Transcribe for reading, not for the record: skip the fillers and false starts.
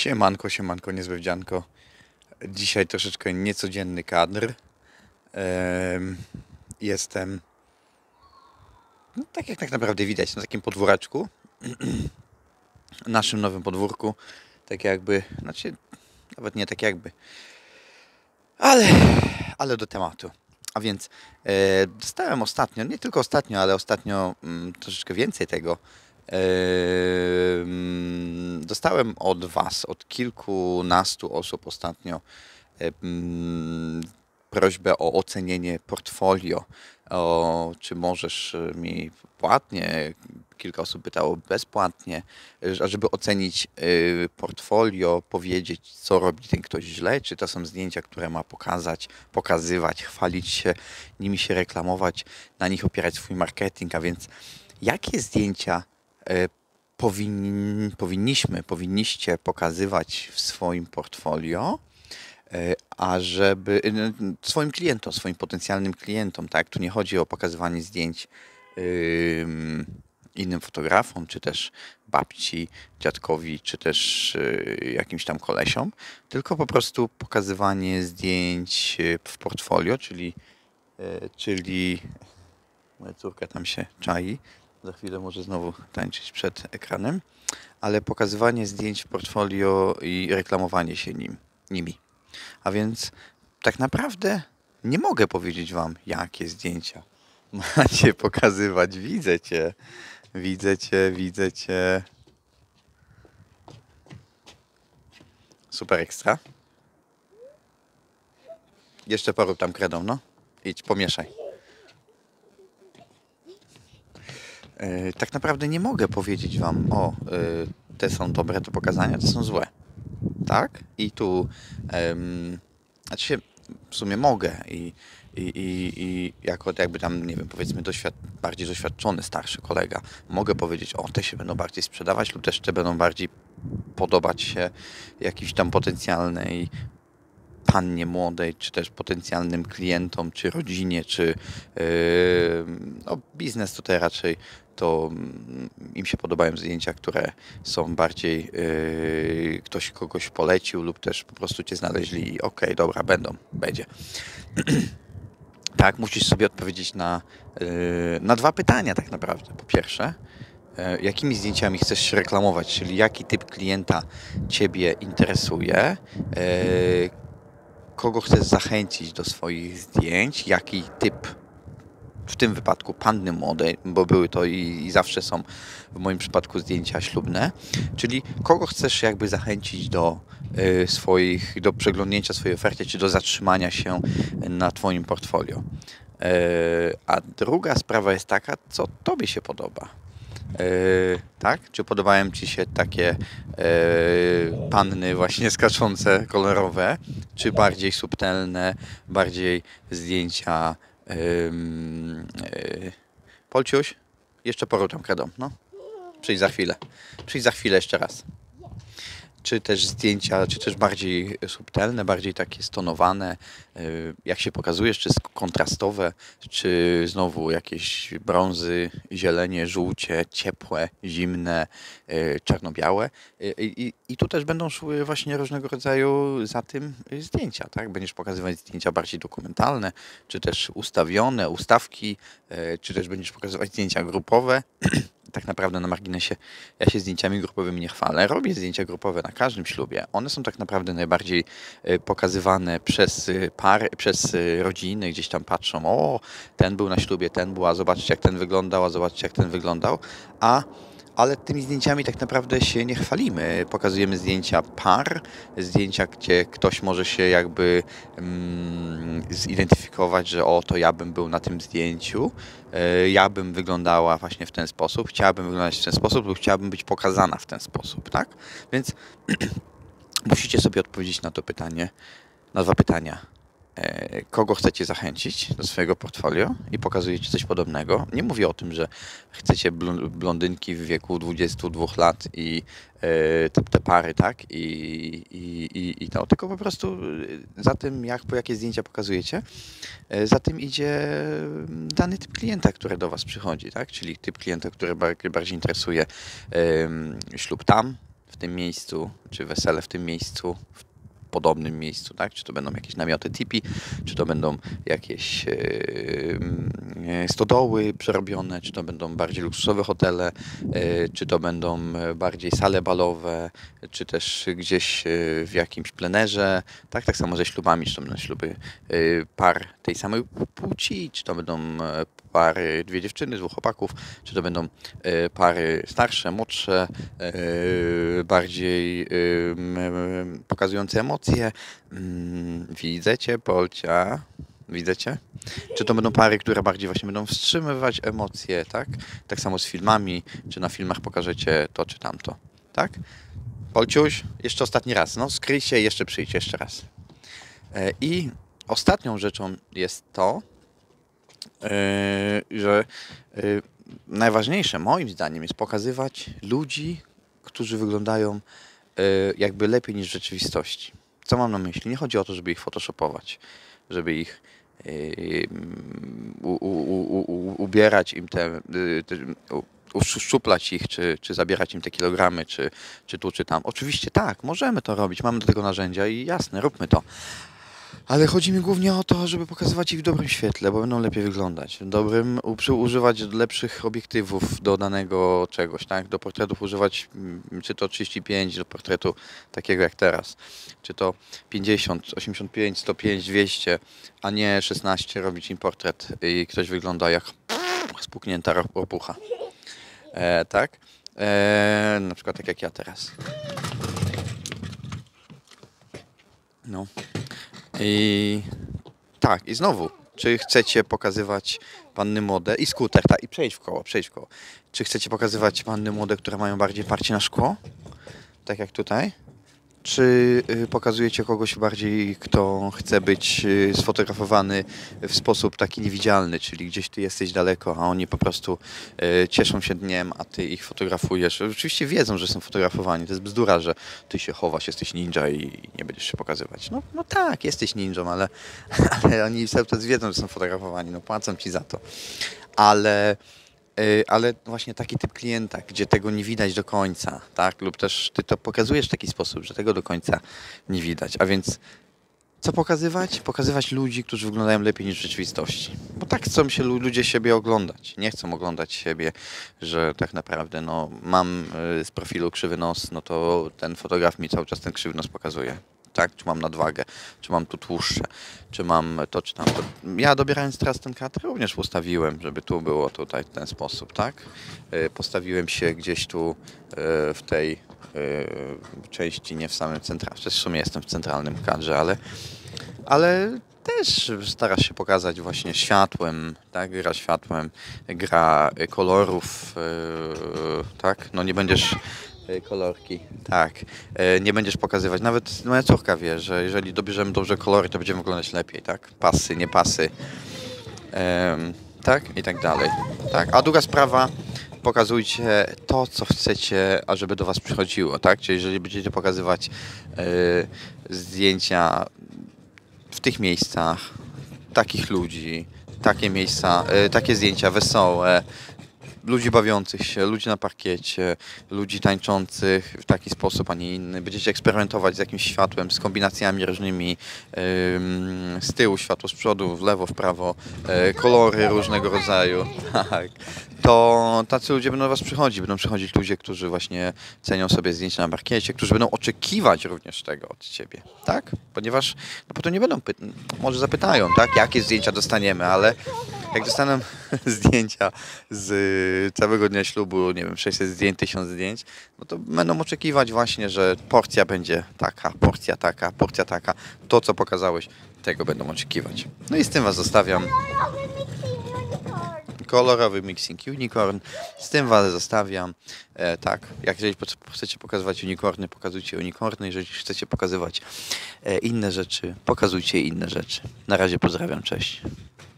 Siemanko, siemanko, niezłe wdzianko. Dzisiaj troszeczkę niecodzienny kadr. Jestem, no, tak jak tak naprawdę widać, na takim podwóreczku. Naszym nowym podwórku. Tak jakby, znaczy, nawet nie tak jakby, ale, ale do tematu. A więc dostałem ostatnio, nie tylko ostatnio, ale ostatnio troszeczkę więcej tego. Dostałem od Was, od kilkunastu osób ostatnio prośbę o ocenienie portfolio. Czy możesz mi płatnie, kilka osób pytało bezpłatnie, żeby ocenić portfolio, powiedzieć, co robi ten ktoś źle, czy to są zdjęcia, które ma pokazać, pokazywać, chwalić się, nimi się reklamować, na nich opierać swój marketing, a więc jakie zdjęcia powinniście pokazywać w swoim portfolio, swoim klientom, swoim potencjalnym klientom, tak? Tu nie chodzi o pokazywanie zdjęć innym fotografom, czy też babci, dziadkowi, czy też jakimś tam kolesiom, tylko po prostu pokazywanie zdjęć w portfolio, czyli moja córka tam się czai, za chwilę może znowu tańczyć przed ekranem, ale pokazywanie zdjęć w portfolio i reklamowanie się nimi. A więc tak naprawdę nie mogę powiedzieć Wam, jakie zdjęcia macie pokazywać. Widzę Cię. Super ekstra. Jeszcze porób tam kredą, no. Idź, pomieszaj. Tak naprawdę nie mogę powiedzieć Wam, te są dobre do pokazania, te są złe. Tak? I tu znaczy w sumie mogę i jako jakby tam, nie wiem, powiedzmy bardziej doświadczony, starszy kolega, mogę powiedzieć, te się będą bardziej sprzedawać lub też te będą bardziej podobać się jakiejś tam potencjalnej pannie młodej, czy też potencjalnym klientom, czy rodzinie, czy biznes tutaj raczej to im się podobają zdjęcia, które są bardziej ktoś kogoś polecił lub też po prostu Cię znaleźli i okej, dobra, będzie. Tak, musisz sobie odpowiedzieć na dwa pytania tak naprawdę. Po pierwsze, jakimi zdjęciami chcesz się reklamować, czyli jaki typ klienta Ciebie interesuje, kogo chcesz zachęcić do swoich zdjęć, jaki typ, w tym wypadku panny młodej, bo były to i zawsze są w moim przypadku zdjęcia ślubne, czyli kogo chcesz jakby zachęcić do przeglądnięcia swojej oferty, czy do zatrzymania się na Twoim portfolio. A druga sprawa jest taka, co Tobie się podoba. Tak? Czy podobają Ci się takie panny właśnie skaczące, kolorowe, czy bardziej subtelne, bardziej zdjęcia Polciuś? Jeszcze porób tam kredą, no. Przyjdź za chwilę jeszcze raz. Czy też zdjęcia, czy też bardziej subtelne, bardziej takie stonowane, jak się pokazujesz, czy kontrastowe, czy znowu jakieś brązy, zielenie, żółcie, ciepłe, zimne, czarno-białe. I tu też będą szły właśnie różnego rodzaju za tym zdjęcia, tak? Będziesz pokazywać zdjęcia bardziej dokumentalne, czy też ustawione, ustawki, czy też będziesz pokazywać zdjęcia grupowe. Tak naprawdę na marginesie ja się zdjęciami grupowymi nie chwalę. Robię zdjęcia grupowe na każdym ślubie. One są tak naprawdę najbardziej pokazywane przez pary, przez rodziny. Gdzieś tam patrzą, ten był na ślubie, ten był, a zobaczcie jak ten wyglądał, a zobaczcie jak ten wyglądał. Ale tymi zdjęciami tak naprawdę się nie chwalimy. Pokazujemy zdjęcia par, zdjęcia, gdzie ktoś może się jakby zidentyfikować, że to ja bym był na tym zdjęciu, ja bym wyglądała właśnie w ten sposób, chciałabym wyglądać w ten sposób lub chciałabym być pokazana w ten sposób, tak? Więc musicie sobie odpowiedzieć na to pytanie, na dwa pytania. Kogo chcecie zachęcić do swojego portfolio i pokazujecie coś podobnego. Nie mówię o tym, że chcecie blondynki w wieku 22 lat i te pary, tak? I to, tylko po prostu za tym, jakie zdjęcia pokazujecie, za tym idzie dany typ klienta, który do Was przychodzi, tak? Czyli typ klienta, który bardziej interesuje ślub tam, w tym miejscu, czy wesele w tym miejscu, w podobnym miejscu, tak? Czy to będą jakieś namioty tipi, czy to będą jakieś stodoły przerobione, czy to będą bardziej luksusowe hotele, czy to będą bardziej sale balowe, czy też gdzieś w jakimś plenerze, tak? Tak samo ze ślubami, czy to będą śluby par tej samej płci, czy to będą pary, dwie dziewczyny, dwóch chłopaków, czy to będą pary starsze, młodsze, bardziej pokazujące emocje. Widzę cię, Polcia. Widzę cię? Czy to będą pary, które bardziej właśnie będą wstrzymywać emocje, tak? Tak samo z filmami, czy na filmach pokażecie to czy tamto, tak? Polciuś, jeszcze ostatni raz, no skryj się i jeszcze przyjdź jeszcze raz. I ostatnią rzeczą jest to, że najważniejsze moim zdaniem jest pokazywać ludzi, którzy wyglądają jakby lepiej niż w rzeczywistości. Co mam na myśli? Nie chodzi o to, żeby ich photoshopować, żeby ich ubierać im uszczuplać ich, czy zabierać im te kilogramy, czy tu, czy tam. Oczywiście tak, możemy to robić, mamy do tego narzędzia i jasne, róbmy to. Ale chodzi mi głównie o to, żeby pokazywać ich w dobrym świetle, bo będą lepiej wyglądać. W dobrym, używać lepszych obiektywów do danego czegoś, tak? Do portretów używać czy to 35, do portretu takiego jak teraz, czy to 50, 85, 105, 200, a nie 16 robić im portret i ktoś wygląda jak spuknięta ropucha. Tak? Na przykład tak jak ja teraz. No. I tak, i znowu, czy chcecie pokazywać panny młode i skuter, tak, i przejdź w koło. Czy chcecie pokazywać panny młode, które mają bardziej parcie na szkło, tak jak tutaj? Czy pokazujecie kogoś bardziej, kto chce być sfotografowany w sposób taki niewidzialny, czyli gdzieś ty jesteś daleko, a oni po prostu cieszą się dniem, a ty ich fotografujesz. Oczywiście wiedzą, że są fotografowani. To jest bzdura, że ty się chowasz, jesteś ninja i nie będziesz się pokazywać. No tak, jesteś ninją, ale oni cały czas wiedzą, że są fotografowani. No płacą ci za to. Ale właśnie taki typ klienta, gdzie tego nie widać do końca, tak? Lub też ty to pokazujesz w taki sposób, że tego do końca nie widać. A więc co pokazywać? Pokazywać ludzi, którzy wyglądają lepiej niż w rzeczywistości. Bo tak chcą się ludzie siebie oglądać. Nie chcą oglądać siebie, że tak naprawdę no, mam z profilu krzywy nos, no to ten fotograf mi cały czas ten krzywy nos pokazuje. Tak? Czy mam nadwagę, czy mam tu tłuszcze, czy mam to, czy tamto. Ja dobierając teraz ten kadr również ustawiłem, żeby tu było tutaj w ten sposób, tak? Postawiłem się gdzieś tu w tej części, nie w samym centralnym, w sumie jestem w centralnym kadrze, ale też starasz się pokazać właśnie światłem, tak? Gra światłem, gra kolorów, tak? No nie będziesz kolorki, tak. Nie będziesz pokazywać. Nawet moja córka wie, że jeżeli dobierzemy dobrze kolory, to będziemy wyglądać lepiej, tak? Pasy, nie pasy, tak? I tak dalej. Tak. A druga sprawa, pokazujcie to, co chcecie, ażeby do was przychodziło, tak? Czyli jeżeli będziecie pokazywać zdjęcia w tych miejscach, takich ludzi, takie miejsca, takie zdjęcia wesołe, ludzi bawiących się, ludzi na parkiecie, ludzi tańczących w taki sposób, a nie inny. Będziecie eksperymentować z jakimś światłem, z kombinacjami różnymi, z tyłu światło, z przodu, w lewo, w prawo, kolory różnego rodzaju. Tak. To tacy ludzie będą do was przychodzić. Będą przychodzić ludzie, którzy właśnie cenią sobie zdjęcia na parkiecie, którzy będą oczekiwać również tego od ciebie, tak? Ponieważ no potem nie będą może zapytają, tak? Jakie zdjęcia dostaniemy, ale jak dostaną zdjęcia z całego dnia ślubu, nie wiem, 600 zdjęć, 1000 zdjęć, no to będą oczekiwać właśnie, że porcja będzie taka, porcja taka, porcja taka. To, co pokazałeś, tego będą oczekiwać. No i z tym was zostawiam. Kolorowy mixing unicorn. Z tym was zostawiam. Tak, jak jeżeli chcecie pokazywać unicorny, pokazujcie unicorny. Jeżeli chcecie pokazywać inne rzeczy, pokazujcie inne rzeczy. Na razie pozdrawiam, cześć.